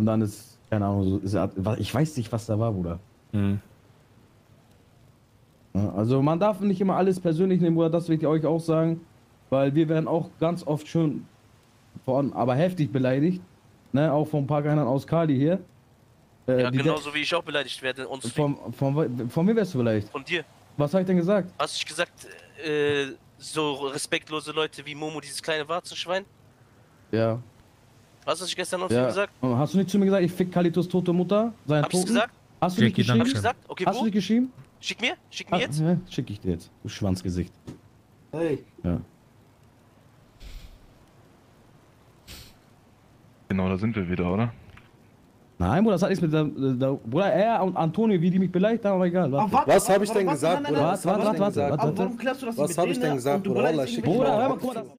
und dann ist, keine Ahnung, ich weiß nicht, was da war, Bruder. Mhm. Ja, also man darf nicht immer alles persönlich nehmen, Bruder, das will ich euch auch sagen, weil wir werden auch ganz oft schon aber heftig beleidigt, ne, auch von ein paar Geinern aus Kali hier. Ja, Die genauso wie ich auch beleidigt werde. Und von mir wärst du beleidigt. von dir. Was habe ich denn gesagt? Hast du gesagt, so respektlose Leute wie Momo, dieses kleine Warzenschwein? Ja. Was hast du gestern noch zu ihm Ja. gesagt? Und hast du nicht zu mir gesagt, ich fick Kalitos tote Mutter? Seine Hab ich's Toten? gesagt? Hast du nicht Jackie, geschrieben? Hab ich Dankeschön. gesagt? Okay, Hast du wo? nicht geschrieben? Schick mir? Schick mir jetzt? Ja, schick ich dir jetzt. Du Schwanzgesicht. Hey. Ja. Genau, da sind wir wieder, oder? Nein, Bruder, das hat nichts mit der Bruder, er und Antonio, wie die mich beleidigt haben, aber egal. Warte. Was habe ich denn gesagt, Bruder? Warte. Aber warum klärst du das nicht mit Was habe ich denn denen, gesagt, und du Bruder? beleidigst Wallah, ihn schick nicht? Bruder, hör mal, guck mal, das